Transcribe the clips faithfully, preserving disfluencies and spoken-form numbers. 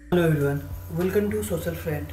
Hello everyone, welcome to social friend.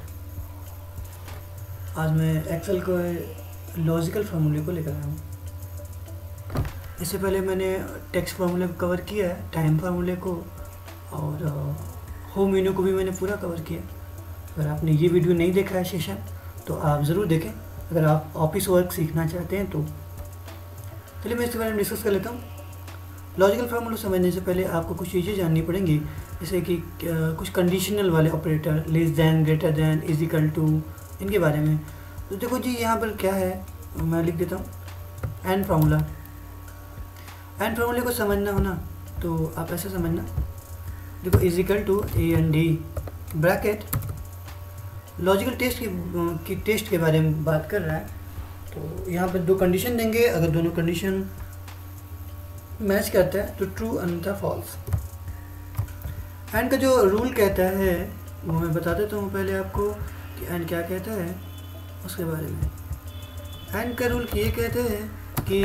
आज मैं Excel को लॉजिकल फार्मूले को लेकर आया हूँ। इससे पहले मैंने टेक्स्ट फार्मूले को कवर किया है, टाइम फार्मूले को और होम मेन्यू को भी मैंने पूरा कवर किया। अगर आपने ये वीडियो नहीं देखा है सेशन तो आप ज़रूर देखें, अगर आप ऑफिस वर्क सीखना चाहते हैं तो। चलिए मैं इसके बारे में डिस्कस कर लेता हूँ। लॉजिकल फार्मूला समझने से पहले आपको कुछ चीज़ें जाननी पड़ेंगी, जैसे कि कुछ कंडीशनल वाले operator, less than, greater than, is equal to, इनके बारे में। तो देखो जी, यहाँ पर क्या है, मैं लिख देता हूँ एंड फार्मूला। एंड फार्मूले को समझना हो ना तो आप ऐसे समझना, देखो is equal to A and D bracket, logical test की, की टेस्ट के बारे में बात कर रहा है। तो यहाँ पर दो कंडीशन देंगे, अगर दोनों कंडीशन मैच करता है तो ट्रू अन्यथा फॉल्स। एंड का जो रूल कहता है वो मैं बता देता हूँ पहले आपको कि एंड क्या कहता है उसके बारे में। एंड का रूल ये कहते हैं कि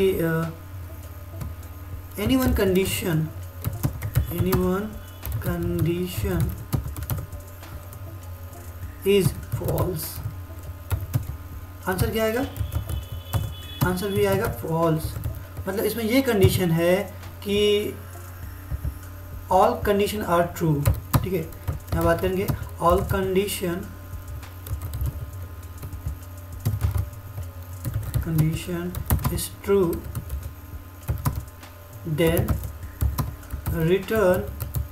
any one condition any one condition is false. Answer क्या आएगा? आंसर भी आएगा फॉल्स। मतलब इसमें ये कंडीशन है कि ऑल कंडीशन आर ट्रू। ठीक है, यहाँ बात करेंगे all condition condition is true then return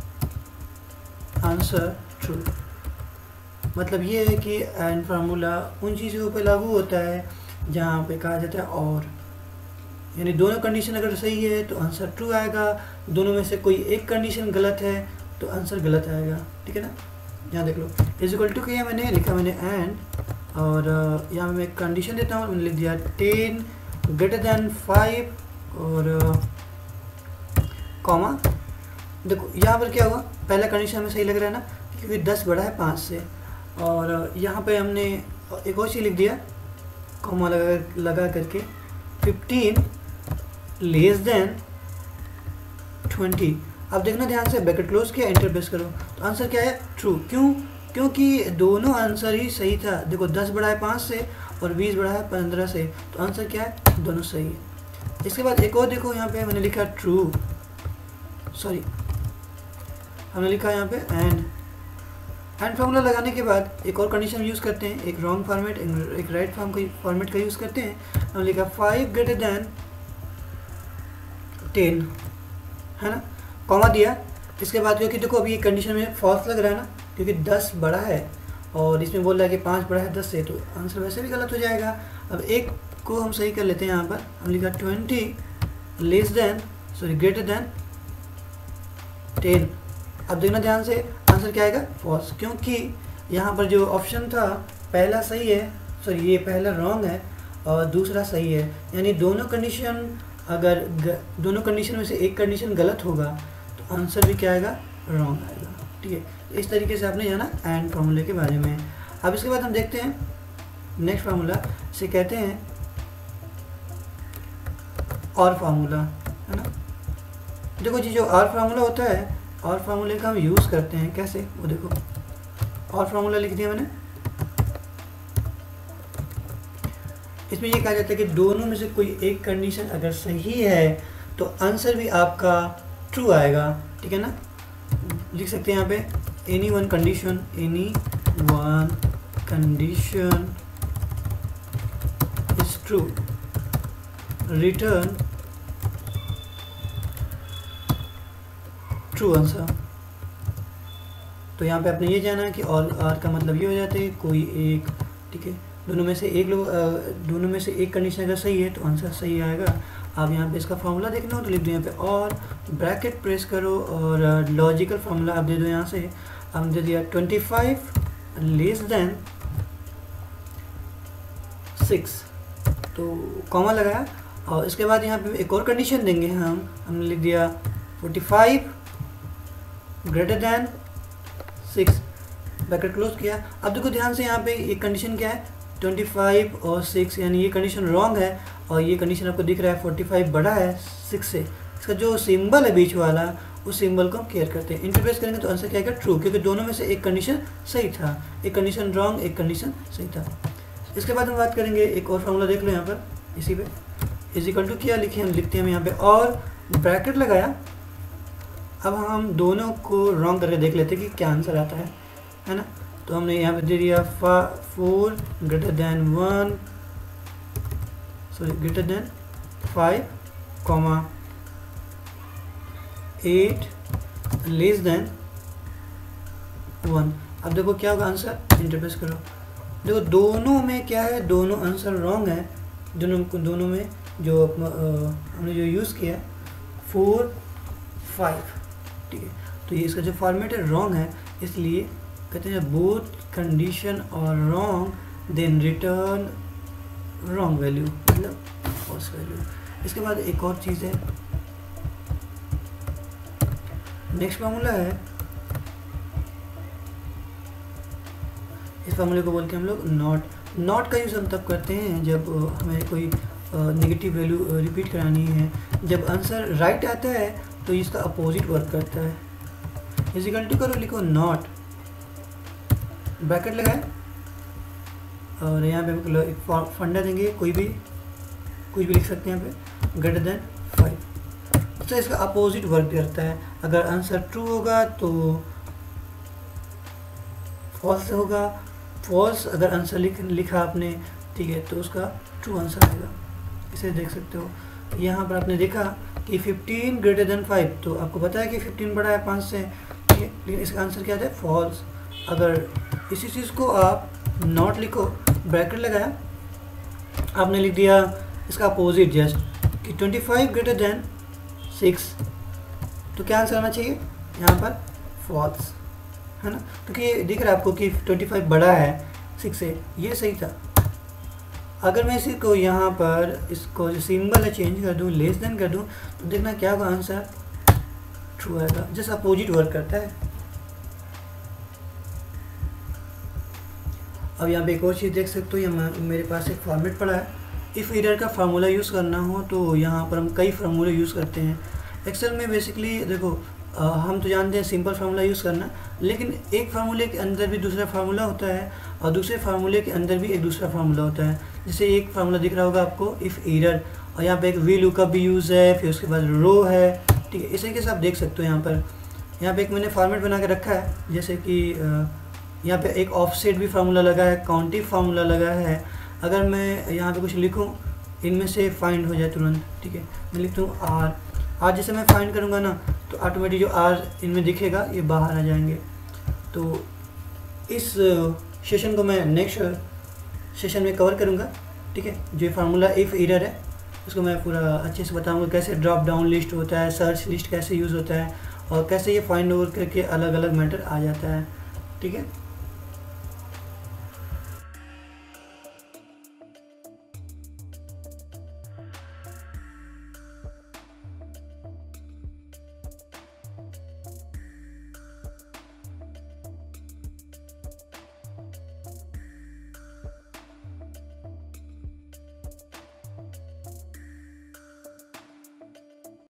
answer true. मतलब ये है कि एंड फार्मूला उन चीज़ों पे लागू होता है जहाँ पे कहा जाता है और, यानी दोनों कंडीशन अगर सही है तो आंसर ट्रू आएगा, दोनों में से कोई एक कंडीशन गलत है तो आंसर गलत आएगा। ठीक है ना, यहाँ देख लो इज इक्वल टू किया मैंने, लिखा मैंने एंड, और यहाँ मैं एक कंडीशन देता हूँ, मैंने लिख दिया टेन ग्रेटर देन फाइव और कॉमा। देखो यहाँ पर क्या हुआ, पहला कंडीशन में सही लग रहा है ना, क्योंकि दस बड़ा है पाँच से, और यहाँ पे हमने एक और चीज़ लिख दिया कॉमा लगा लगा करके, फिफ्टीन लेस देन ट्वेंटी। अब देखना ध्यान से, ब्रैकेट क्लोज किया, एंटर प्रेस करो तो आंसर क्या है? ट्रू। क्यों? क्योंकि दोनों आंसर ही सही था। देखो दस बड़ा है पाँच से और बीस बड़ा है पंद्रह से, तो आंसर क्या है? दोनों सही है। इसके बाद एक और देखो, यहाँ पे मैंने लिखा ट्रू, सॉरी हमने लिखा यहाँ पे एंड। एंड फार्मूला लगाने के बाद एक और कंडीशन यूज़ करते हैं, एक रॉन्ग फॉर्मेट एक राइट फॉर्म का फॉर्मेट का यूज़ करते हैं। हमने लिखा फाइव ग्रेटर देन टेन, है ना, कॉमा दिया। इसके बाद क्योंकि देखो अभी ये कंडीशन में फॉल्स लग रहा है ना, क्योंकि दस बड़ा है और इसमें बोल रहा है कि पाँच बड़ा है दस से, तो आंसर वैसे भी गलत हो जाएगा। अब एक को हम सही कर लेते हैं, यहाँ पर हम लिखा twenty less than sorry greater than ten. अब देखना ध्यान से, आंसर क्या आएगा? फॉल्स, क्योंकि यहाँ पर जो ऑप्शन था पहला सही है, सॉरी ये पहला रॉन्ग है और दूसरा सही है, यानी दोनों कंडीशन अगर ग, दोनों कंडीशन में से एक कंडीशन गलत होगा तो आंसर भी क्या आएगा? रॉन्ग आएगा। ठीक है, इस तरीके से आपने जाना एंड फार्मूले के बारे में। अब इसके बाद हम देखते हैं नेक्स्ट फार्मूला, इसे कहते हैं और फार्मूला, है ना। देखो जी, जो और फार्मूला होता है, और फार्मूले का हम यूज़ करते हैं कैसे, वो देखो और फार्मूला लिख दिया मैंने। इसमें ये कहा जाता है कि दोनों में से कोई एक कंडीशन अगर सही है तो आंसर भी आपका ट्रू आएगा। ठीक है ना, लिख सकते हैं यहाँ पे any one condition any one condition is true return true answer. तो यहाँ पे आपने ये जाना कि और आर का मतलब ये हो जाता है कोई एक, ठीक है, दोनों में से एक लोग दोनों में से एक कंडीशन अगर सही है तो आंसर सही आएगा। आप यहाँ पे इसका फार्मूला देखना हो तो लिख दो यहाँ पे और, ब्रैकेट प्रेस करो और लॉजिकल फार्मूला आप दे दो। यहाँ से हम दे दिया twenty five less than six, तो कॉमा लगाया और इसके बाद यहाँ पे एक और कंडीशन देंगे हम हमने लिख दिया forty five greater than six, bracket close किया। अब देखो ध्यान से, यहाँ पे एक कंडीशन क्या है? ट्वेंटी फाइव और सिक्स, यानी ये कंडीशन रॉन्ग है और ये कंडीशन आपको दिख रहा है फोर्टी फाइव बड़ा है सिक्स से। इसका जो सिंबल है बीच वाला उस सिंबल को हम केयर करते हैं। इंटरप्रेस करेंगे तो आंसर क्या आएगा? ट्रू, क्योंकि दोनों में से एक कंडीशन सही था, एक कंडीशन रॉन्ग, एक कंडीशन सही था। इसके बाद हम बात करेंगे एक और फार्मूला, देख लो यहाँ पर इसी पे इज इक्वल टू क्या लिखे हम लिखते हैं हम यहाँ पे और ब्रैकेट लगाया। अब हम दोनों को रॉन्ग करके देख लेते हैं कि क्या आंसर आता है, है ना। तो हमने यहाँ पे दे दिया four greater than one sorry greater than five comma eight less than one. अब देखो क्या होगा आंसर, इंटरप्रेस करो। देखो दोनों में क्या है, दोनों आंसर रॉन्ग है। दोनों दोनों में जो हमने जो यूज़ किया है फोर फाइव, ठीक है। तो ये इसका जो फॉर्मेट है रॉन्ग है, इसलिए कहते हैं बोथ कंडीशन और wrong then return wrong value, मतलब फॉल्स वैल्यू। इसके बाद एक और चीज़ है, नेक्स्ट फार्मूला है, इस फार्मूले को बोलते हैं हम लोग नॉट। नॉट का यूज़ हम तब करते हैं जब हमें कोई नेगेटिव वैल्यू रिपीट करानी है। जब आंसर राइट आता है तो इसका अपोजिट वर्क करता है। इज इक्वल टू करो, लिखो नॉट, ब्रैकेट लगाए और यहाँ पे हम एक फंडा देंगे, कोई भी कुछ भी लिख सकते हैं यहाँ पे, ग्रेटर देन फाइव। तो इसका अपोजिट वर्क करता है। अगर आंसर ट्रू होगा तो फॉल्स होगा, फॉल्स अगर आंसर लिख लिखा आपने, ठीक है, तो उसका ट्रू आंसर आएगा। इसे देख सकते हो, यहाँ पर आपने देखा कि फिफ्टीन ग्रेटर देन फाइव, तो आपको पता है कि फिफ्टीन बड़ा है पाँच से, ठीक है, लेकिन इसका आंसर क्या है? फॉल्स। अगर इसी चीज़ को आप नॉट लिखो, ब्रैकेट लगाया, आपने लिख दिया इसका अपोजिट जस्ट कि twenty five greater than six, तो क्या आंसर आना चाहिए यहाँ पर? फॉल्स, है ना। क्योंकि दिख रहा है आपको कि ट्वेंटी फाइव बड़ा है सिक्स से, ये सही था। अगर मैं इसी को यहाँ पर इसको जो सिंबल है चेंज कर दूँ, लेस देन कर दूँ, तो देखना क्या होगा आंसर? ट्रू आएगा। जस्ट अपोजिट वर्क करता है। अब यहाँ पे एक और चीज़ देख सकते हो, यहाँ मेरे पास एक फॉर्मेट पड़ा है। इफ़ एरर का फार्मूला यूज़ करना हो तो यहाँ पर हम कई फार्मूले यूज़ करते हैं एक्सेल में। बेसिकली देखो आ, हम तो जानते हैं सिंपल फार्मूला यूज़ करना, लेकिन एक फार्मूले के अंदर भी दूसरा फार्मूला होता है और दूसरे फार्मूले के अंदर भी एक दूसरा फार्मूला होता है। जैसे एक फार्मूला दिख रहा होगा आपको इफ़ एरर, और यहाँ पे एक वी लुकअप भी यूज़ है, फिर उसके बाद रो है, ठीक है। इस तरीके से आप देख सकते हो। यहाँ पर यहाँ पे एक मैंने फॉर्मेट बना के रखा है, जैसे कि यहाँ पे एक ऑफसेट भी फार्मूला लगा है, काउंटिव फार्मूला लगा है। अगर मैं यहाँ पे कुछ लिखूँ, इनमें से फाइंड हो जाए तुरंत, ठीक है। मैं लिखता हूँ आर, आर जैसे मैं फाइंड करूँगा ना, तो ऑटोमेटिक जो आर इनमें दिखेगा ये बाहर आ जाएंगे। तो इस सेशन को मैं नेक्स्ट सेशन में कवर करूँगा, ठीक है। जो फार्मूला इफ़ एरर है उसको मैं पूरा अच्छे से बताऊँगा, कैसे ड्रॉप डाउन लिस्ट होता है, सर्च लिस्ट कैसे यूज़ होता है, और कैसे ये फाइंड ओवर करके अलग अलग मैटर आ जाता है, ठीक है।